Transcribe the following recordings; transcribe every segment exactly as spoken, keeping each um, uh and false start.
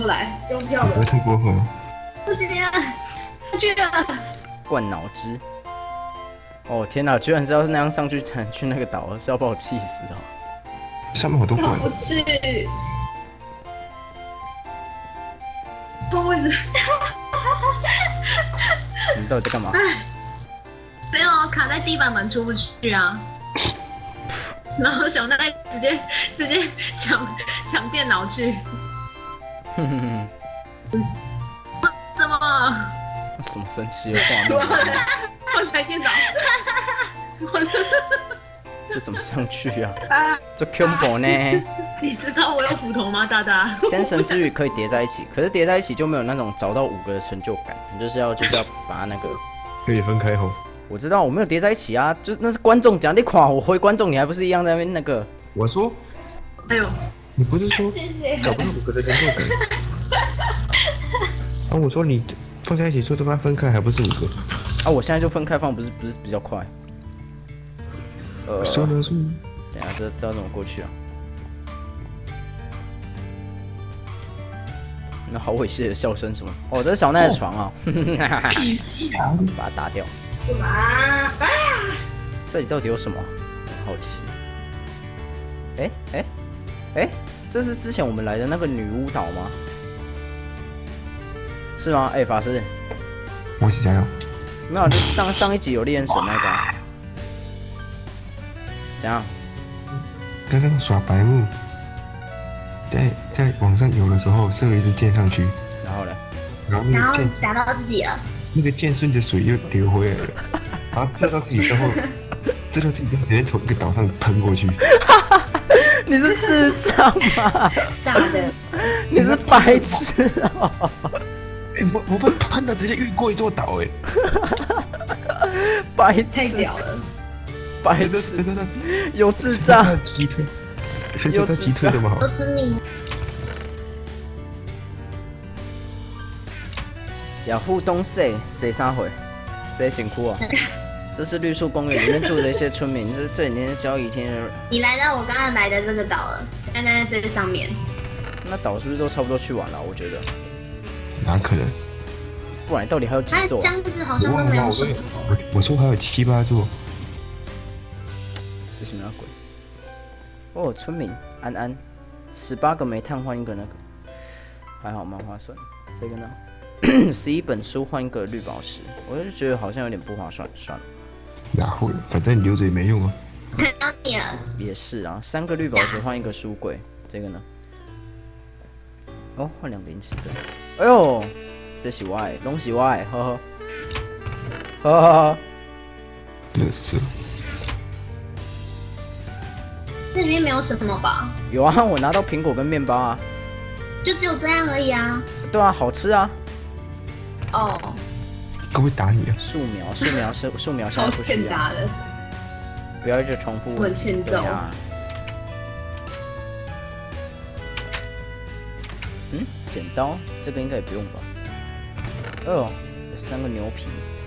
来，用票的。 不会太过分了。 不行啊，去了。 灌脑汁。哦天哪，居然是要那样上去才能去那个岛，是要把我气死哦！ 上面好多怪。 我去。不位置。 你到底在干嘛？ 没有，卡在地板板出不去啊。然后小奈直接直接抢抢电脑去。 哼哼哼。 怎么？ 什么生气的画面？ 我台电脑。 这怎么上去啊？这 combo 呢？ 你知道我有斧头吗，大大？ 天神之羽可以叠在一起，可是叠在一起就没有那种找到五个的成就感。你就是要就是要把它那个可以分开吼。 我知道我没有叠在一起啊，就是那是观众讲你垮，我回观众，你还不是一样在那边那个？ 我说， 哎呦， 你不是说找不到五个的成就感？啊，我说你放在一起说他妈分开还不是五个？ 啊，我现在就分开放，不是不是比较快？呃， 说呢说。 等下这这要怎么过去啊？那好猥亵的笑声什么？哦，这是小奈的床啊，把它打掉。 干嘛？啊！ 这里到底有什么？好奇。哎哎哎，这是之前我们来的那个女巫岛吗？是吗？哎、欸，法师， 我一起加油。 没有，就上上一集有猎人神那个、啊。怎样？ 刚刚耍白目，在在网上有的时候射了一支箭上去， 然后呢？ 然后那然后个箭打到自己了。 那个箭顺着水又流回来了，然后射到自己之后，射到自己之后直接从一个岛上喷过去。 你是智障吗？ 炸的。 你是白痴哦、喔！ 哎、欸，我我被喷的直接越过一座岛哎、 欸！白痴！ 太屌了！ 白痴！有智障！ 有智障的吗？ 我村民。 雅虎东西谁三回？谁辛苦啊？这是绿树公园里面住的一些村民，这是这几年的交易天。 你来到我刚刚来的这个岛了，现在在这上面。 那岛是不是都差不多去完了？我觉得。 哪可能？ 不然到底还有几座、啊？ 这样子好像都没有什么。 我我说还有七八座。 这什么鬼？哦，村民安安，十八个煤炭换一个那个，还好蛮划算。这个呢，十一本书换一个绿宝石，我就觉得好像有点不划算，算了。 然后反正你留着也没用啊。 看到你了。 也是啊，三个绿宝石换一个书柜，这个呢？哦，换两个银石灯。哎呦，这是我的，拢是我的，呵呵，呵呵呵。 乐色。 这里面没有什么吧？ 有啊，我拿到苹果跟面包啊。 就只有这样而已啊。 对啊，好吃啊。 哦。 会不会打你啊？ 树苗，树苗是树苗下不去啊。 欠打的。 不要一直重复。 我很欠揍。 嗯，剪刀这个应该也不用吧？哦，有三个牛皮，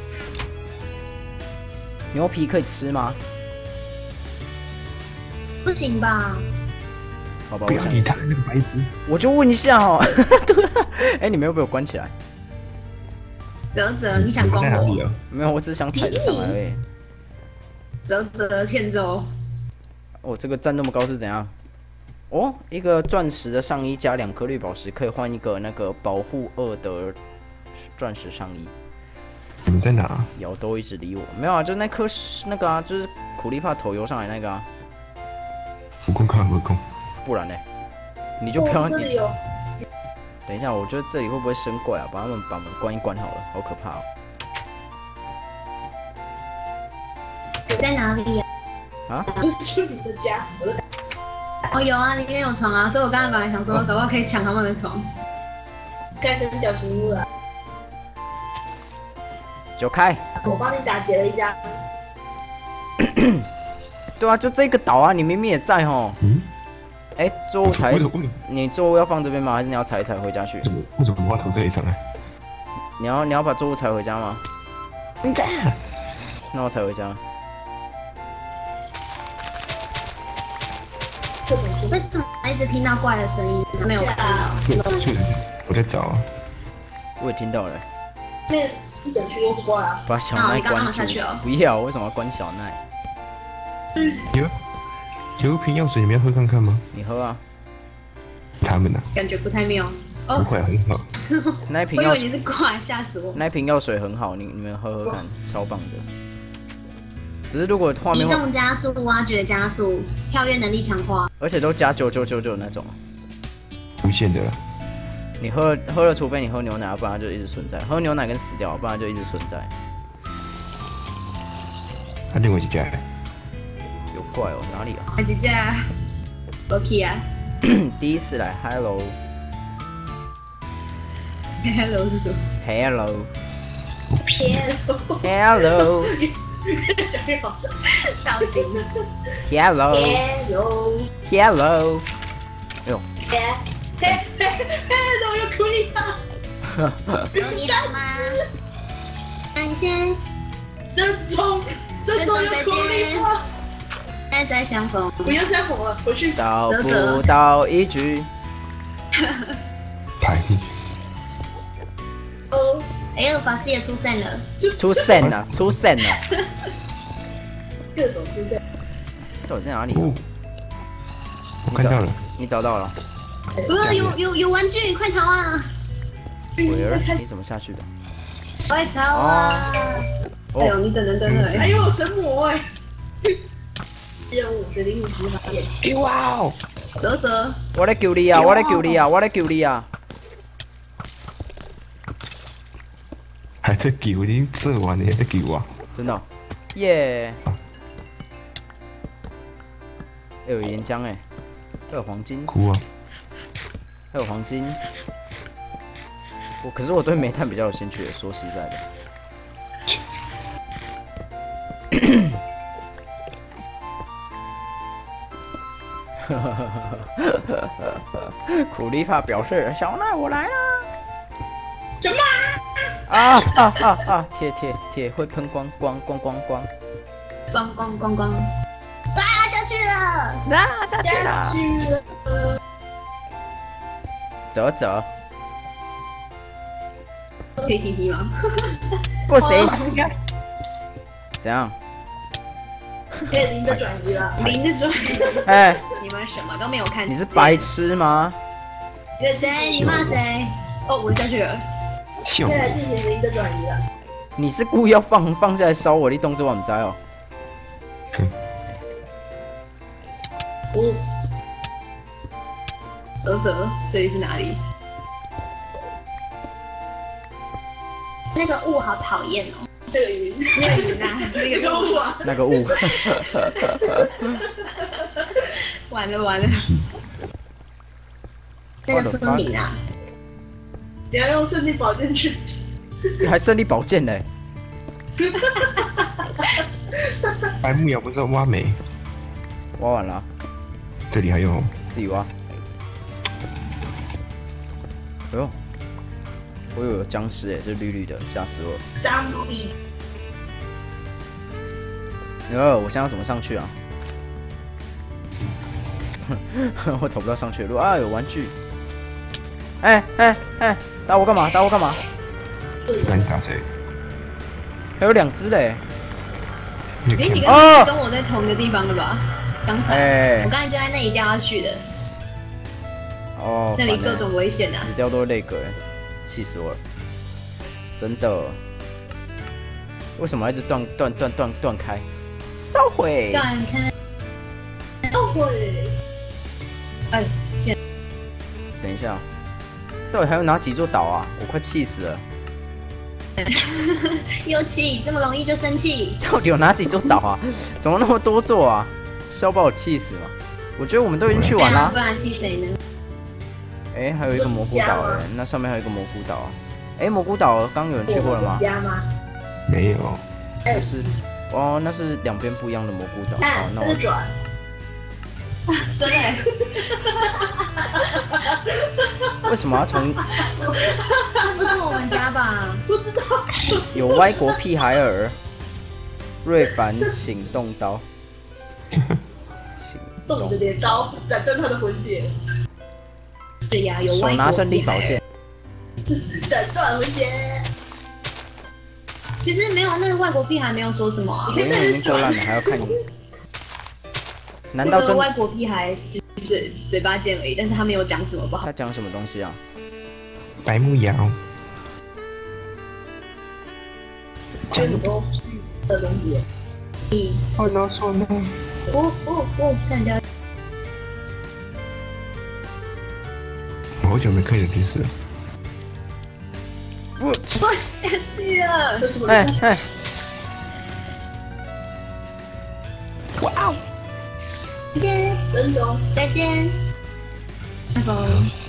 牛皮可以吃吗？ 不行吧？ 好吧， 不要理他那个白痴。 我就问一下哦。对，哎，你们又被我关起来。 泽泽，你想关我？ 啊、 没有，我只是想踩着上来而已。 泽泽欠揍。 哦，这个站那么高是怎样？哦，一个钻石的上衣加两颗绿宝石，可以换一个那个保护二的钻石上衣。 你们在哪、啊？ 瑶都一直理我，没有啊，就那颗那个啊，就是苦力怕头游上来那个啊。 浮空看浮空。 不然呢？你就不要。 哦、这里有。 等一下，我觉得这里会不会生怪啊？把他们把门关一关好了，好可怕哦。 你在哪里呀、 啊？啊？ 去你的家。哦，有啊，里面有床啊，所以我刚才本来想说，搞不好可以抢他们的床。盖成小型屋了。 九开。 我帮你打劫了一家。 对啊，就这个岛啊，你明明也在吼。嗯。哎、欸，作物采，你作物要放这边吗？还是你要采一采回家去？ 为什么我要从这里上来？ 你要你要把作物采回家吗？ 你在。 那我采回家。 为什么一直听到怪的声音？没有看到。 我在找啊。 我也听到了。 那一整区都是怪啊。 把小啊你刚奈关住刚下去了。 不要，为什么要关小奈？ 有有一瓶药水，你们要喝看看吗？ 你喝啊。 他们呢？ 感觉不太妙。 不哦， 会很好。 那一瓶药我以为你是怪，吓死我。 那一瓶药水很好，你你们喝喝看，超棒的。只是如果画移面会， 动加速、挖掘加速、跳跃能力强化。 而且都加九九九九那种， 无限的了。 你喝喝了，除非你喝牛奶，不然它就一直存在。喝牛奶跟死掉，不然就一直存在。 他另外一家， 有怪哦，哪里啊？ 快姐姐，Lucky 啊第一次来 ，Hello ，Hello 是什么 Hello ？Hello， Hello 讲越好笑。 到底 Hello Hello， Hello， 哎呦， 嘿嘿嘿，怎么有苦力汤？ 有你好吗？感谢， 真中，真中有苦力汤。 再再相逢。 不要再火了，回去。 找不到一句。 排哦， 哎呦，法师也出现了。 出现了，出现了， 各种出现。 到底在哪里啊？ 哦，我看到了， 你找到了？ 哇，有有有玩具，快逃啊！ 鬼儿，你怎么下去的？ 快逃啊！ 哎呦， 哦， 你等等等等，哎呦，神魔哎！任务的零五级发现。 哇哦！ 啧啧， 我来救你啊！我来救你啊！我来救你啊！ 还在救你做完你还在救我。 真的哦，耶！还有岩浆哎，还有黄金， 哭啊！ 还有黄金。我可是我对煤炭比较有兴趣，说实在的。苦力怕表示小奈我来啦！ 什么？ 啊啊啊啊！铁铁铁会喷光光光光光！ 咣咣咣咣！啊，下去了！ 啊，下去了！ 去了。 走走， K T P 吗？ 不行！ 哦你看， 怎样？ 可以零的转移了。 零的转， 哎， 你们什么都没有看。 你是白？痴吗？ 谁？你骂谁？哦，我下去了。 笑现在进行零的转移了。 你是故意要放放下来烧我的动作，我唔知哦。 五。 啧啧，这里是哪里？那个雾好讨厌哦。 这个云， 那个云啊，那个雾啊， 那个雾， 完了完了。那个村民啊， 你要用圣地宝剑去。 还胜利宝剑嘞！ 白木瑶不是要挖煤？ 挖完了， 这里还有自己挖。哎呦，我以为有僵尸哎，这绿绿的，吓死我了！ 张比。 呃，我现在要怎么上去啊？我找不到上去的路啊！有玩具。哎哎哎，打我干嘛？打我干嘛？ 那你打谁？ 还有两只嘞！ 你哎，你看刚刚跟我在同个地方的吧？刚才哎我，刚才就在那里掉下去的， 哦， 那里烦欸各种危险啊！ 死掉都是那个哎，气死我了！真的，为什么要一直断断断断断开？烧毁！ 转开， 后悔。 哎， 等一下，到底还有哪几座岛啊？我快气死了！ 又气，这么容易就生气？ 到底有哪几座岛啊？怎么那么多座啊？是要把我气死吗？我觉得我们都已经去完啦不。然气谁呢？ 哎、还有一个蘑菇岛哎，那上面还有一个蘑菇岛啊。哎、蘑菇岛刚刚有人去过了吗？ 家吗？ 没有， 那是哦，那是两边不一样的蘑菇岛。好看，， 那我这是转。 真的， 为什么要从那不是我们家吧？ 不知道。 有歪国屁孩儿？瑞凡，请动刀。请动你的镰刀，斩断他的魂结。 对呀，有手拿胜利宝剑。 剑。 斩断回结。 其实没有那个外国屁孩没有说什么啊。 我因为已经够烂了，还要看你。难道真那个外国屁孩只是嘴巴贱而已，但是他没有讲什么不好。 他讲什么东西啊？ 白木瑶， 就很多的东西。 你哦 no 说 no， 不不不，看人家我好久没看有电视了。 我放下去了。 哎哎， 哇哦！ 再见， 真的， 再见。拜拜。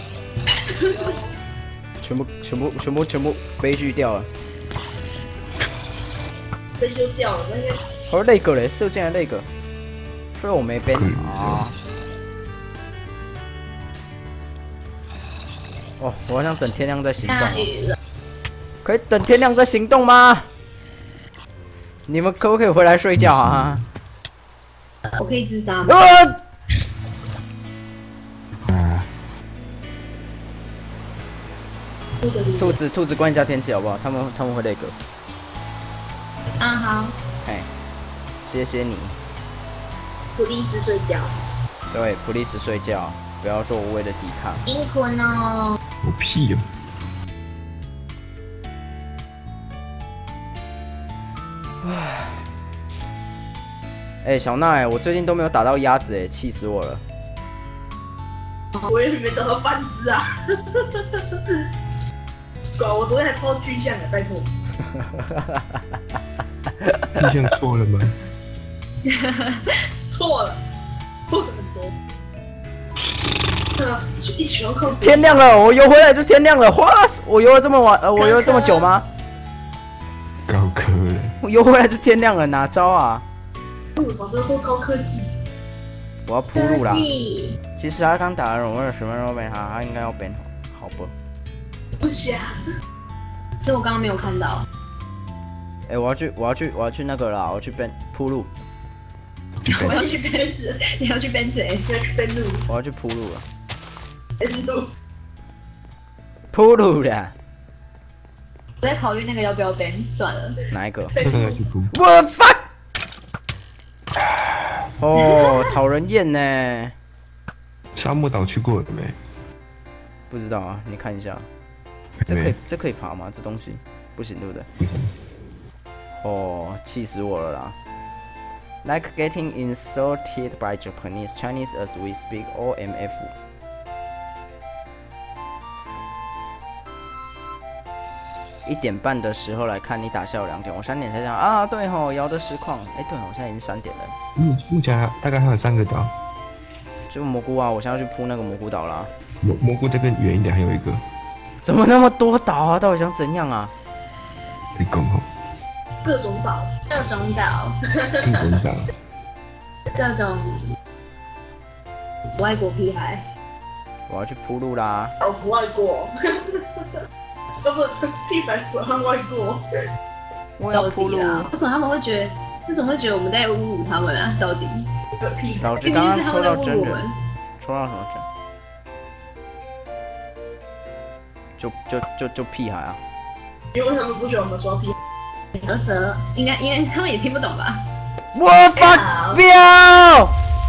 全部全部全部全部悲剧掉了。 这就掉了那个。 好那个嘞，射箭的那个，所以我没编啊。哦，我好想等天亮再行动、 下哦。 雨了。 可以等天亮再行动吗？你们可不可以回来睡觉啊？ 我可以自杀吗？ 呃啊， 兔子，兔子关一下天气好不好？他们他们会那个。 啊好。 哎，谢谢你。 普利斯睡觉。 对，普利斯睡觉，不要做无谓的抵抗。 辛苦哦。 我屁哦！ 哎、欸，小奈，我最近都没有打到鸭子，哎，气死我了。 我也没找到半只啊！狗，我昨天还超具象的，拜托。 你这样错了吗？ 错了，错了很多。一起要靠天亮了，我游回来就天亮了。哇，我游了这么晚，呃，我游了这么久吗？ 高科了。 我游回来就天亮了，哪招啊？ 我哥说高科技。 我要铺路啦科。技其实他刚打了我二十分钟变好，他应该要变好，好不？ 不想。 所以我刚刚没有看到。 哎、欸，我要去，我要去，我要去那个啦，我要去变铺路， 我要去奔驰，你要去奔谁？ 要去登录， 我要去铺路了， 登录。 铺路啦。 我在考虑那个要不要 ban， 算了。 哪一个？ 那个去哭。 我 fuck！ 哦，讨人厌呢。 沙漠岛去过了没？ 不知道啊，你看一下。这可以，这可以爬吗？这东西不行，对不对？哦，气死我了啦 ！Like getting insulted by Japanese, Chinese as we speak, O M F。一点半的时候来看你打下午两点，我三点才讲啊，对吼，摇的实况，哎，对吼，我现在已经三点了。 目目前还大概还有三个岛。 就蘑菇啊，我现在要去铺那个蘑菇岛啦。 蘑蘑菇这边远一点还有一个。 怎么那么多岛啊？到底想怎样啊？ 可以攻哦。 各种岛， 各种岛， 各种岛。 各种外国屁孩。 我要去铺路啦。 岛不外国。都不，地板不和外国。 我要铺路。 为什么他们会觉得？为什么会觉得我们在侮辱他们啊？到底？ 个屁！ 老子明刚刚抽明是他们在到真人侮辱我们。， 抽到什么真？就就就就屁孩啊！ 因为他们不觉得我们说屁。 啧啧，应该应该他们也听不懂吧？ 我发飙！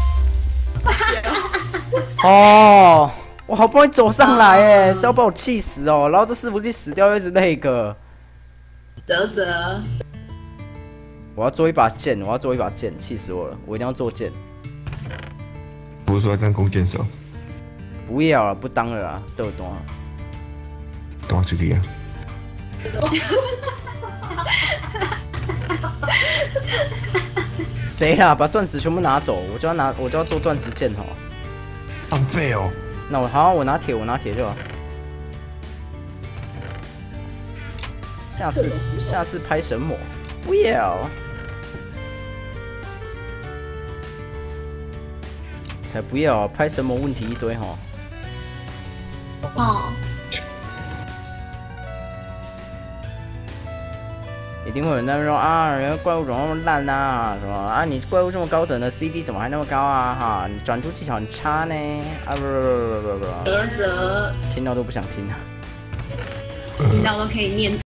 哦，我好不容易走上来哎，是要把我气死哦！然后这伺服器死掉又一直那个。 啧啧， 我要做一把剑，我要做一把剑，气死我了！我一定要做剑。 不是说要当弓箭手， 不要了，不当了啦，都有多少？ 多少这里啊？ 谁啦？把钻石全部拿走，我就要拿，我就要做钻石剑哦。 浪费哦。 那我好，我拿铁，我拿铁就好。下次下次拍神魔，不要。才不要拍神魔，问题一堆哈。 哦， 一定会有人在那说啊，人家怪物怎么那么烂啊？什么啊？你怪物这么高等的 C D 怎么还那么高啊？哈，你转出技巧很差呢。啊不不不不不不， 啧啧， 听到都不想听了。 听到都可以念。